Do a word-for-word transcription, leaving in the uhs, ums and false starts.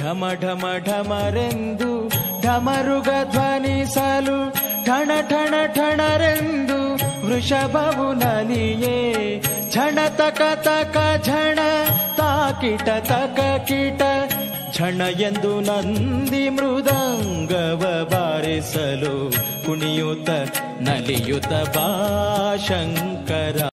ಢಮ ಢಮ ಢಮರೆಂದು ಢಮರುಗ ಧ್ವನಿಸಲು ಠಣ ಠಣ ಠಣರೆಂದು ವೃಷಭವು ನಲಿಯೇ ಝಣ ತಕ ತಕ ಝಣ ತಾಕಿಟ ತಕ ಕಿಟ ಝಣ ಎಂದು ನಂದಿ ಮೃದಂಗವ ಬಾರಿಸಲು ಕುಣಿಯುತ್ತ ನಲಿಯುತ್ತ ಬಾ ಶಂಕರ.